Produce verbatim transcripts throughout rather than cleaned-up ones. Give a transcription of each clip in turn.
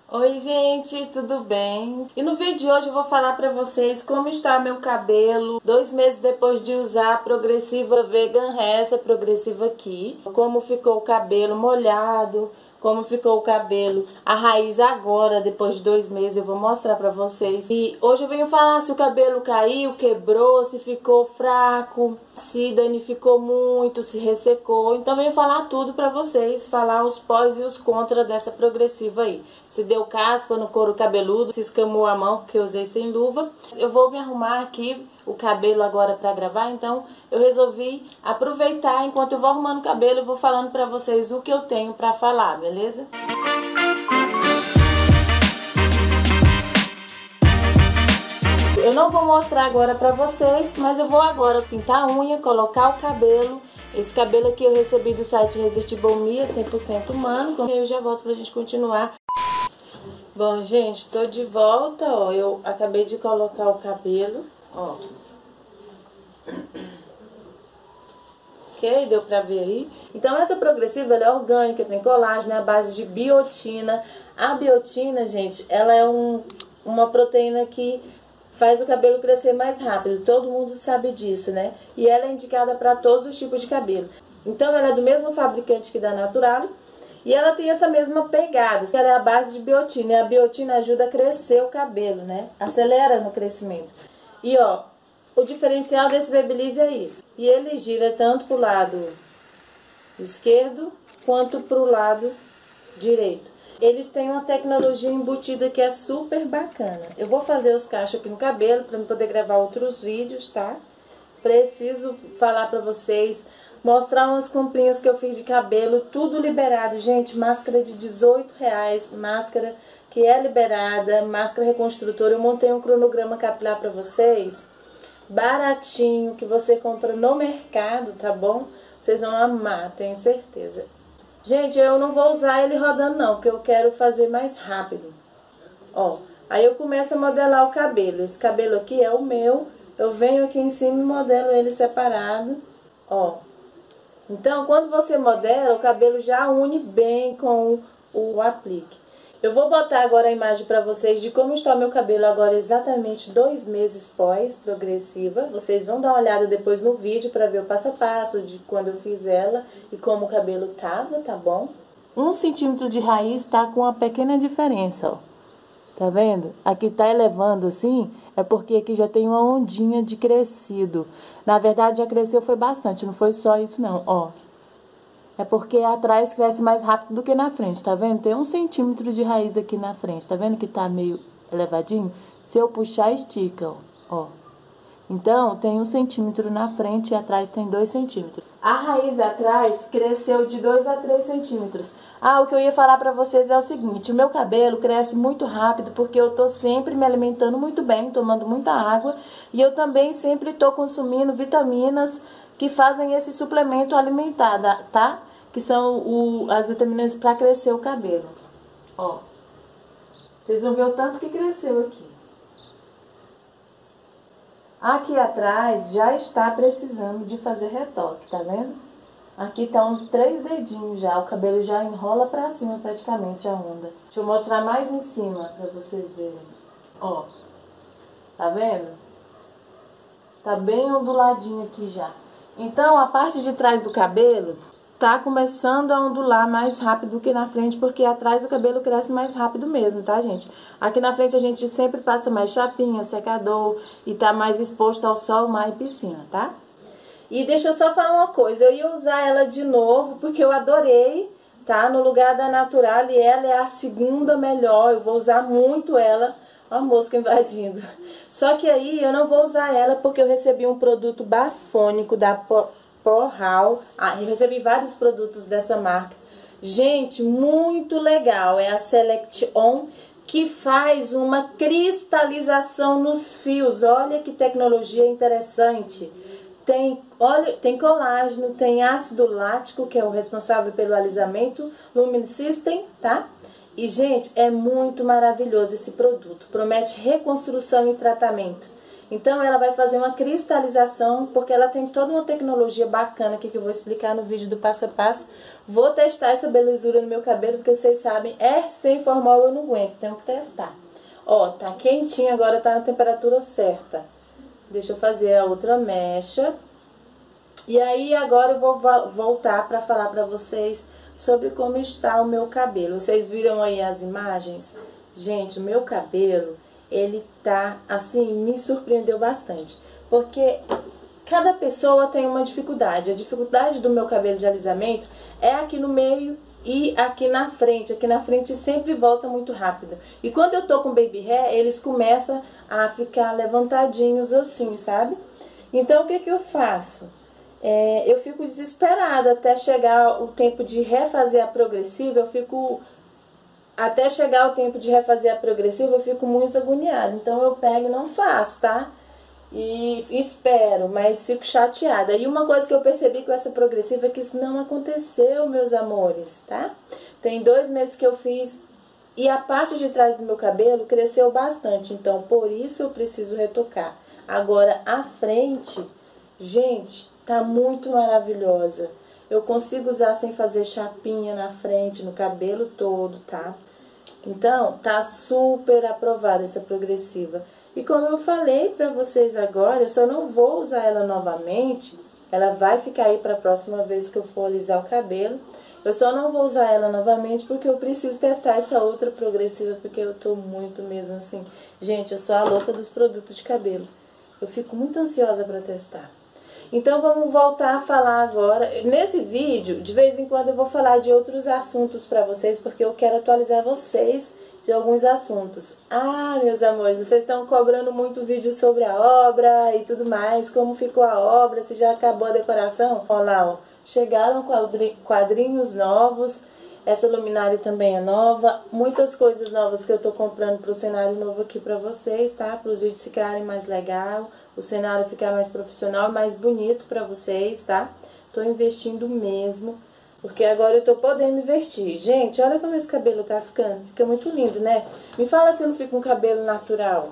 Oi gente, tudo bem? E no vídeo de hoje eu vou falar pra vocês como está meu cabelo dois meses depois de usar a progressiva Vegan Hair, essa progressiva aqui. Como ficou o cabelo molhado, como ficou o cabelo, a raiz agora, depois de dois meses, eu vou mostrar pra vocês. E hoje eu venho falar se o cabelo caiu, quebrou, se ficou fraco, se danificou muito, se ressecou. Então eu venho falar tudo pra vocês, falar os pós e os contras dessa progressiva aí. Se deu caspa no couro cabeludo, se escamou a mão porque eu usei sem luva. Eu vou me arrumar aqui o cabelo agora pra gravar, então eu resolvi aproveitar enquanto eu vou arrumando o cabelo, eu vou falando pra vocês o que eu tenho pra falar, beleza? Eu não vou mostrar agora pra vocês, mas eu vou agora pintar a unha, colocar o cabelo. Esse cabelo aqui eu recebi do site Irresistible Me, cem por cento humano. E eu já volto pra gente continuar. Bom, gente, tô de volta, ó. Eu acabei de colocar o cabelo, ó. Ok? Deu pra ver aí? Então, essa progressiva, ela é orgânica, tem colágeno, é a base de biotina. A biotina, gente, ela é um, uma proteína que faz o cabelo crescer mais rápido. Todo mundo sabe disso, né? E ela é indicada para todos os tipos de cabelo. Então, ela é do mesmo fabricante que da Naturale. E ela tem essa mesma pegada, ela é a base de biotina, e a biotina ajuda a crescer o cabelo, né? Acelera no crescimento. E ó, o diferencial desse Babyliss é isso. E ele gira tanto pro lado esquerdo, quanto pro lado direito. Eles têm uma tecnologia embutida que é super bacana. Eu vou fazer os cachos aqui no cabelo, para eu poder gravar outros vídeos, tá? Preciso falar pra vocês... Mostrar umas comprinhas que eu fiz de cabelo, tudo liberado, gente, máscara de dezoito reais, máscara que é liberada, máscara reconstrutora. Eu montei um cronograma capilar pra vocês, baratinho, que você compra no mercado, tá bom? Vocês vão amar, tenho certeza. Gente, eu não vou usar ele rodando não, porque eu quero fazer mais rápido. Ó, aí eu começo a modelar o cabelo. Esse cabelo aqui é o meu, eu venho aqui em cima e modelo ele separado, ó. Então, quando você modela, o cabelo já une bem com o aplique. Eu vou botar agora a imagem para vocês de como está o meu cabelo agora exatamente dois meses pós progressiva. Vocês vão dar uma olhada depois no vídeo para ver o passo a passo de quando eu fiz ela e como o cabelo tava, tá bom? Um centímetro de raiz tá com uma pequena diferença, ó. Tá vendo? Aqui tá elevando assim, é porque aqui já tem uma ondinha de crescido. Na verdade, já cresceu foi bastante, não foi só isso não, ó. É porque atrás cresce mais rápido do que na frente, tá vendo? Tem um centímetro de raiz aqui na frente, tá vendo que tá meio elevadinho? Se eu puxar, estica, ó. ó. Então, tem um centímetro na frente e atrás tem dois centímetros. A raiz atrás cresceu de dois a três centímetros. Ah, o que eu ia falar pra vocês é o seguinte, o meu cabelo cresce muito rápido porque eu tô sempre me alimentando muito bem, tomando muita água. E eu também sempre tô consumindo vitaminas que fazem esse suplemento alimentar, tá? Que são o, as vitaminas pra crescer o cabelo. Ó, vocês vão ver o tanto que cresceu aqui. Aqui atrás já está precisando de fazer retoque, tá vendo? Aqui tá uns três dedinhos já, o cabelo já enrola pra cima praticamente a onda. Deixa eu mostrar mais em cima pra vocês verem. Ó, tá vendo? Tá bem onduladinho aqui já. Então a parte de trás do cabelo tá começando a ondular mais rápido que na frente, porque atrás o cabelo cresce mais rápido mesmo, tá, gente? Aqui na frente a gente sempre passa mais chapinha, secador e tá mais exposto ao sol, mar e piscina, tá? E deixa eu só falar uma coisa, eu ia usar ela de novo, porque eu adorei, tá? No lugar da Naturale, ela é a segunda melhor, eu vou usar muito ela. Ó a mosca invadindo. Só que aí eu não vou usar ela porque eu recebi um produto bafônico da Poral. Ah, eu recebi vários produtos dessa marca. Gente, muito legal. É a Select On, que faz uma cristalização nos fios. Olha que tecnologia interessante. Tem, olha, tem colágeno, tem ácido lático, que é o responsável pelo alisamento, Lumen System, tá? E, gente, é muito maravilhoso esse produto. Promete reconstrução e tratamento. Então ela vai fazer uma cristalização, porque ela tem toda uma tecnologia bacana aqui que eu vou explicar no vídeo do passo a passo. Vou testar essa belezura no meu cabelo, porque vocês sabem, é sem formol eu não aguento, tenho que testar. Ó, tá quentinho, agora tá na temperatura certa. Deixa eu fazer a outra mecha. E aí agora eu vou voltar pra falar pra vocês sobre como está o meu cabelo. Vocês viram aí as imagens? Gente, o meu cabelo, ele tá, assim, me surpreendeu bastante. Porque cada pessoa tem uma dificuldade. A dificuldade do meu cabelo de alisamento é aqui no meio e aqui na frente. Aqui na frente sempre volta muito rápido. E quando eu tô com baby hair, eles começam a ficar levantadinhos assim, sabe? Então, o que que eu faço? É, eu fico desesperada até chegar o tempo de refazer a progressiva, eu fico... Até chegar o tempo de refazer a progressiva, eu fico muito agoniada. Então, eu pego e não faço, tá? E espero, mas fico chateada. E uma coisa que eu percebi com essa progressiva é que isso não aconteceu, meus amores, tá? Tem dois meses que eu fiz e a parte de trás do meu cabelo cresceu bastante. Então, por isso eu preciso retocar. Agora, a frente, gente, tá muito maravilhosa. Eu consigo usar sem fazer chapinha na frente, no cabelo todo, tá? Então, tá super aprovada essa progressiva. E como eu falei pra vocês agora, eu só não vou usar ela novamente. Ela vai ficar aí pra próxima vez que eu for alisar o cabelo. Eu só não vou usar ela novamente porque eu preciso testar essa outra progressiva, porque eu tô muito mesmo assim. Gente, eu sou a louca dos produtos de cabelo. Eu fico muito ansiosa pra testar. Então, vamos voltar a falar agora. Nesse vídeo, de vez em quando eu vou falar de outros assuntos pra vocês, porque eu quero atualizar vocês de alguns assuntos. Ah, meus amores, vocês estão cobrando muito vídeo sobre a obra e tudo mais, como ficou a obra, se já acabou a decoração. Olha lá, ó, chegaram quadrinhos novos, essa luminária também é nova, muitas coisas novas que eu tô comprando pro cenário novo aqui pra vocês, tá? Para os vídeos ficarem mais legal, o cenário ficar mais profissional, mais bonito pra vocês, tá? Tô investindo mesmo, porque agora eu tô podendo investir. Gente, olha como esse cabelo tá ficando, fica muito lindo, né? Me fala se não fica um cabelo natural.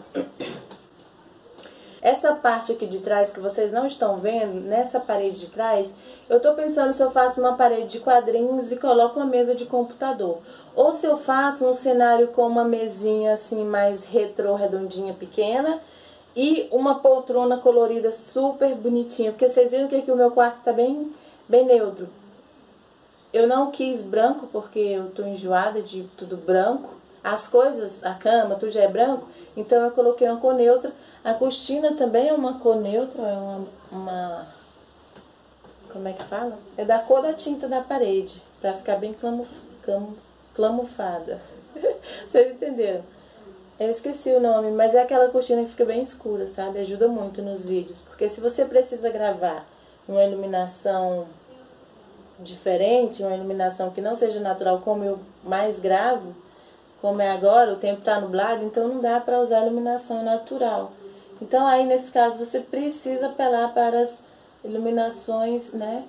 Essa parte aqui de trás que vocês não estão vendo, nessa parede de trás, eu tô pensando se eu faço uma parede de quadrinhos e coloco uma mesa de computador. Ou se eu faço um cenário com uma mesinha assim mais retrô, redondinha, pequena, e uma poltrona colorida super bonitinha. Porque vocês viram que aqui o meu quarto tá bem, bem neutro. Eu não quis branco porque eu tô enjoada de tudo branco. As coisas, a cama, tudo já é branco. Então eu coloquei uma cor neutra. A cortina também é uma cor neutra, é uma, uma... Como é que fala? É da cor da tinta da parede, pra ficar bem clamuf, clam, clamufada. Vocês entenderam? Eu esqueci o nome, mas é aquela cortina que fica bem escura, sabe? Ajuda muito nos vídeos. Porque se você precisa gravar uma iluminação diferente, uma iluminação que não seja natural, como eu mais gravo, como é agora, o tempo tá nublado, então não dá pra usar iluminação natural. Então aí nesse caso você precisa apelar para as iluminações, né,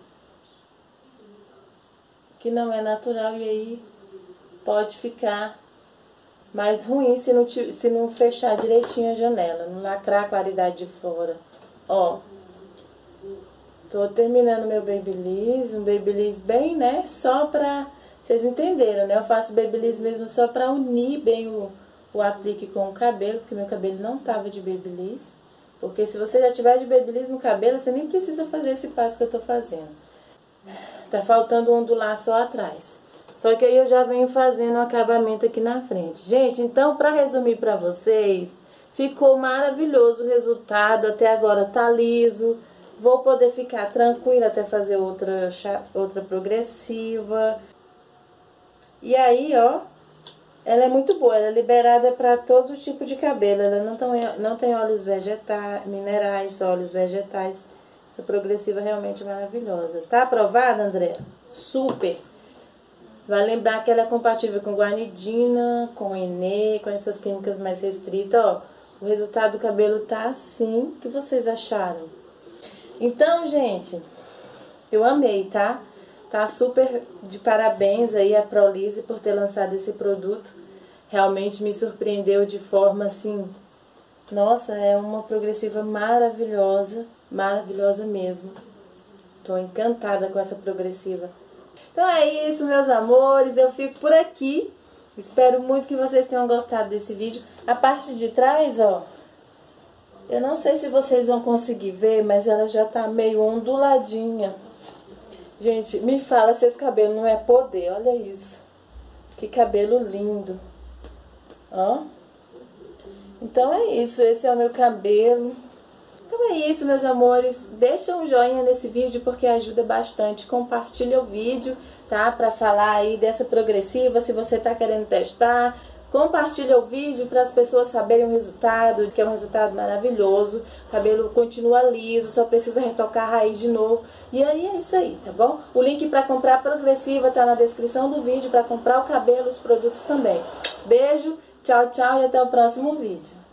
que não é natural, e aí pode ficar mais ruim se não, se não fechar direitinho a janela, não lacrar a claridade de fora. Ó, tô terminando meu babyliss, um babyliss bem, né, só pra... Vocês entenderam, né? Eu faço babyliss mesmo só pra unir bem o, o aplique com o cabelo, porque meu cabelo não tava de babyliss. Porque se você já tiver de babyliss no cabelo, você nem precisa fazer esse passo que eu tô fazendo. Tá faltando ondular só atrás. Só que aí eu já venho fazendo um acabamento aqui na frente. Gente, então, pra resumir pra vocês, ficou maravilhoso o resultado. Até agora tá liso. Vou poder ficar tranquila até fazer outra, outra progressiva. E aí, ó, ela é muito boa, ela é liberada para todo tipo de cabelo. Ela não tem, não tem óleos vegetais, minerais, óleos vegetais. Essa progressiva realmente é maravilhosa. Tá aprovada, André? Super! Vai lembrar que ela é compatível com guanidina, com Enê, com essas químicas mais restritas, ó. O resultado do cabelo tá assim. O que vocês acharam? Então, gente, eu amei, tá? Tá super de parabéns aí a Prolise por ter lançado esse produto. Realmente me surpreendeu de forma, assim, Nossa, é uma progressiva maravilhosa, maravilhosa mesmo. Tô encantada com essa progressiva. Então é isso, meus amores, eu fico por aqui. Espero muito que vocês tenham gostado desse vídeo. A parte de trás, ó, eu não sei se vocês vão conseguir ver, mas ela já tá meio onduladinha. Gente, me fala se esse cabelo não é poder, olha isso. Que cabelo lindo. Ó. Então é isso, esse é o meu cabelo. Então é isso, meus amores. Deixa um joinha nesse vídeo porque ajuda bastante. Compartilha o vídeo, tá? Pra falar aí dessa progressiva, se você tá querendo testar. Compartilha o vídeo para as pessoas saberem o resultado, que é um resultado maravilhoso. O cabelo continua liso, só precisa retocar a raiz de novo. E aí é isso aí, tá bom? O link para comprar a progressiva tá na descrição do vídeo, para comprar o cabelo, os produtos também. Beijo, tchau, tchau e até o próximo vídeo.